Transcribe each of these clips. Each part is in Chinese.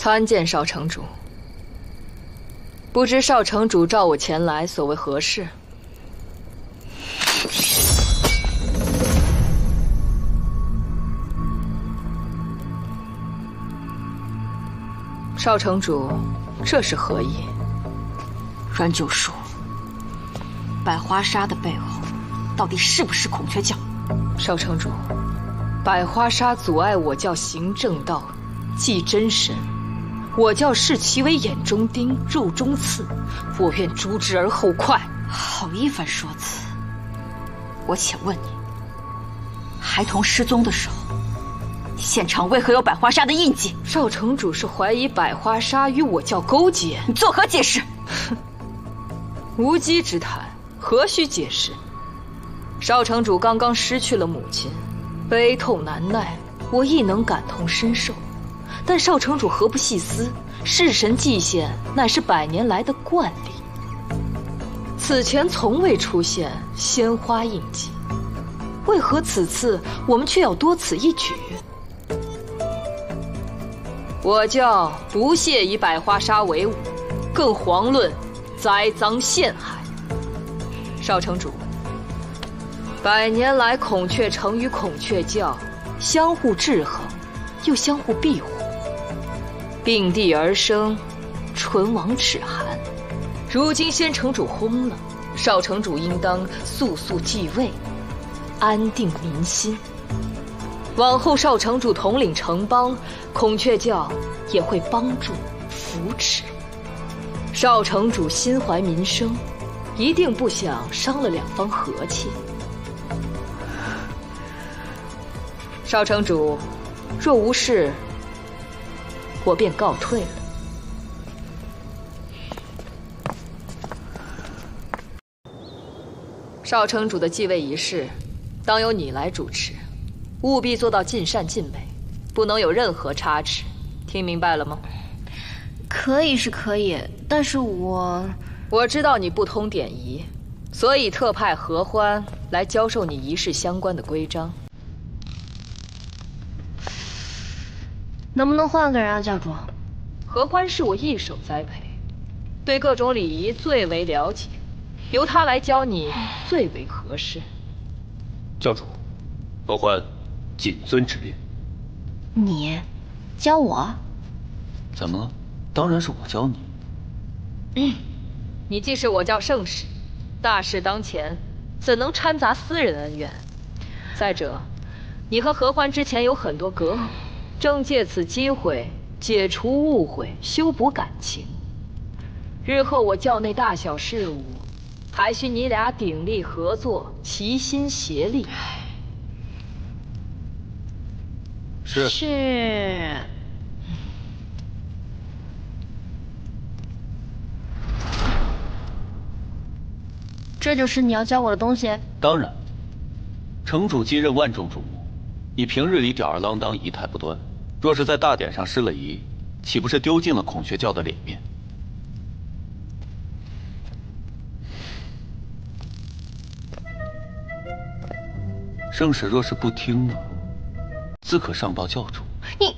参见少城主。不知少城主召我前来，所为何事？少城主，这是何意？ 阮九叔，百花杀的背后，到底是不是孔雀教？ 少城主，百花杀阻碍我教行正道，祭真神。我教视其为眼中钉、肉中刺，我愿诛之而后快。 好一番说辞！我且问你，孩童失踪的时候，现场为何有百花杀的印记？ 少城主是怀疑百花杀与我教勾结， 你作何解释？ 哼，无稽之谈，何须解释？少城主刚刚失去了母亲，悲痛难耐，我亦能感同身受。但少城主何不细思，弑神祭献乃是100年来的惯例，此前从未出现鲜花印记，为何此次我们却要多此一举？我教不屑以百花杀为伍，更遑论栽赃陷害。少城主，100年来孔雀城与孔雀教相互制衡，又相互庇护，并地而生，唇亡齿寒。如今先城主薨了，少城主应当速速继位，安定民心。往后少城主统领城邦，孔雀教也会帮助扶持。少城主心怀民生，一定不想伤了两方和气。少城主，若无事，我便告退了。少城主的继位仪式，当由你来主持，务必做到尽善尽美，不能有任何差池。听明白了吗？ 可以是可以，但是我知道你不通典仪，所以特派合欢来教授你仪式相关的规章。 能不能换个人啊，教主？ 合欢是我一手栽培，对各种礼仪最为了解，由他来教你最为合适。 教主，合欢谨遵指令。 你教我？ 怎么了？当然是我教你。 你既是我教圣使，大事当前，怎能掺杂私人恩怨？再者，你和合欢之前有很多隔阂，正借此机会解除误会，修补感情。日后我教内大小事务，还需你俩鼎力合作，齐心协力。 是。这就是你要教我的东西？ 当然。城主继任万众瞩目，你平日里吊儿郎当，仪态不端，若是在大典上失了仪，岂不是丢尽了孔雀教的脸面？圣使若是不听呢，自可上报教主。 你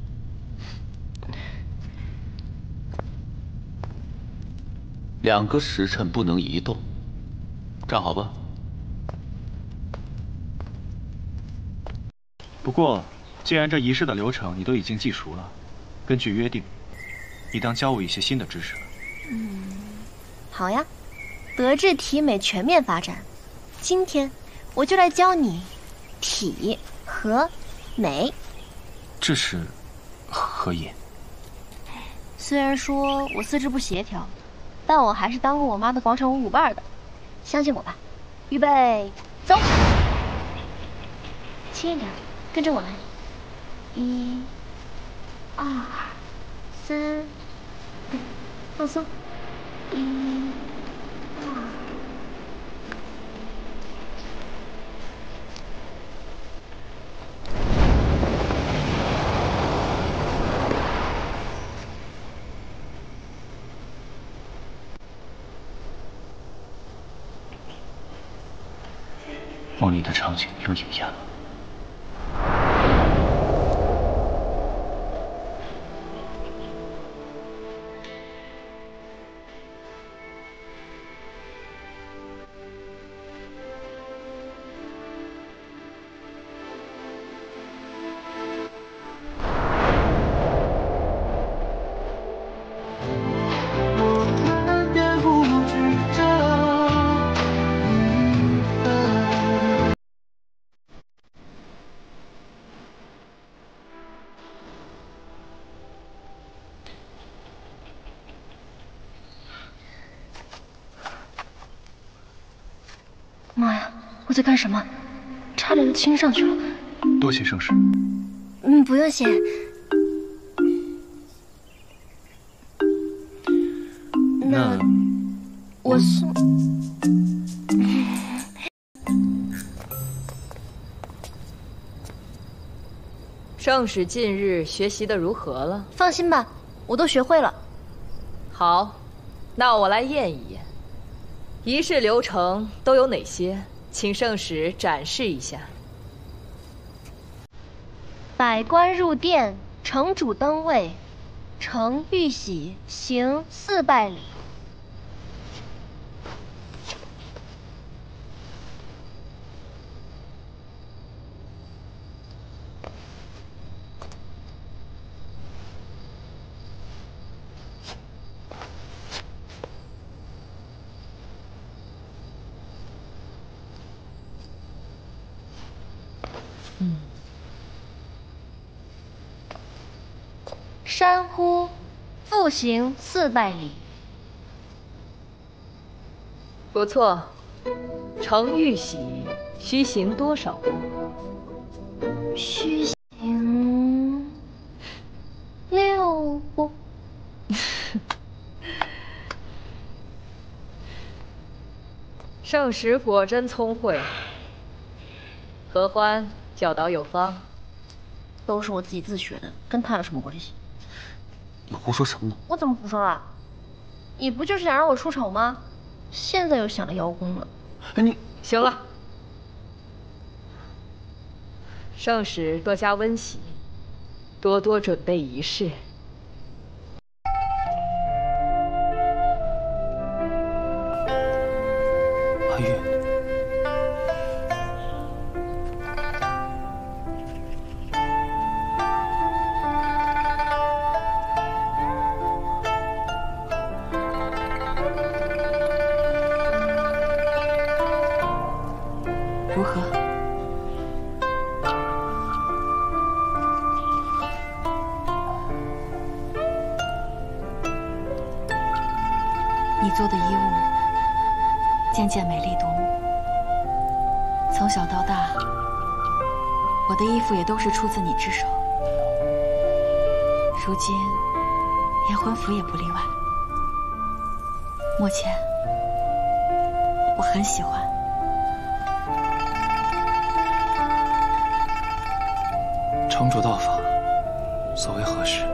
2个时辰不能移动，站好吧。 不过，既然这仪式的流程你都已经记熟了，根据约定，你当教我一些新的知识了。 好呀，德智体美全面发展。今天我就来教你体和美。 这是何意？ 虽然说我四肢不协调，但我还是当过我妈的广场舞舞伴的，相信我吧。预备，走！轻一点，跟着我来。1、2、3，放松。1、2。 梦里的场景又应验了。 我在干什么？差点就亲上去了。 多谢圣使。 不用谢。那我送。 圣使近日学习的如何了？ 放心吧，我都学会了。 好，那我来验一验，仪式流程都有哪些？请圣使展示一下。 百官入殿，城主登位，承玉玺，行4拜礼。山呼，复行4拜礼。 不错，承玉玺需行多少步？ 需行6步。 圣使果真聪慧，合欢教导有方。 都是我自己自学的，跟他有什么关系？ 你胡说什么呢？ 我怎么胡说了？你不就是想让我出丑吗？现在又想着邀功了。 哎，你行了，圣使多加温习，多多准备仪式。 阿玉， 如何？你做的衣物渐渐美丽夺目。从小到大，我的衣服也都是出自你之手。如今，连婚服也不例外。莫谦，我很喜欢。 城主道法，所为何事？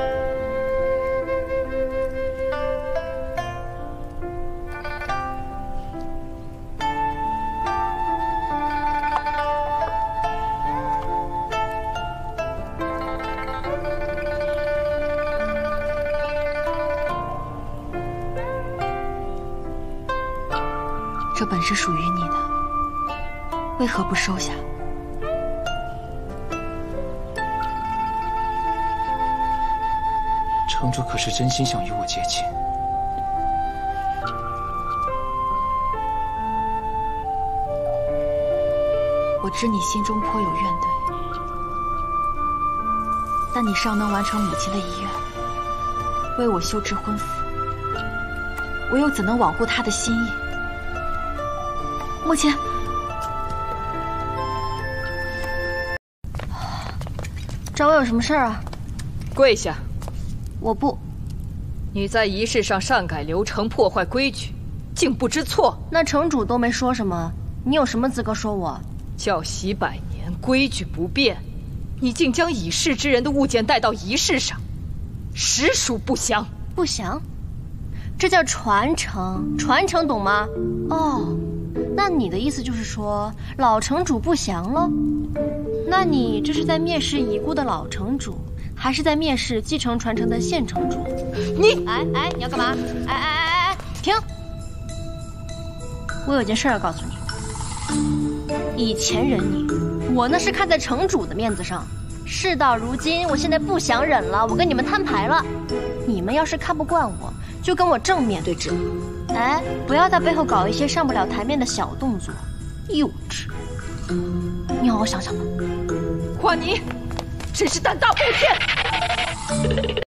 这本是属于你的，为何不收下？ 城主可是真心想与我结亲？ 我知你心中颇有怨怼，但你尚能完成母亲的遗愿，为我修制婚服，我又怎能罔顾她的心意？莫谦， 找我有什么事儿啊？ 跪下！ 我不。 你在仪式上擅改流程，破坏规矩，竟不知错。 那城主都没说什么，你有什么资格说我？ 教习100年，规矩不变，你竟将已逝之人的物件带到仪式上，实属不祥。 不祥？这叫传承，传承懂吗？哦，那你的意思就是说老城主不祥了？那你这是在蔑视已故的老城主，还是在蔑视继承传承的现城主？你哎，你要干嘛？哎，停！我有件事要告诉你。以前忍你，我那是看在城主的面子上。事到如今，我现在不想忍了，我跟你们摊牌了。你们要是看不惯我，就跟我正面对质。哎，不要在背后搞一些上不了台面的小动作，幼稚。你好好想想吧。 华尼，真是胆大包天！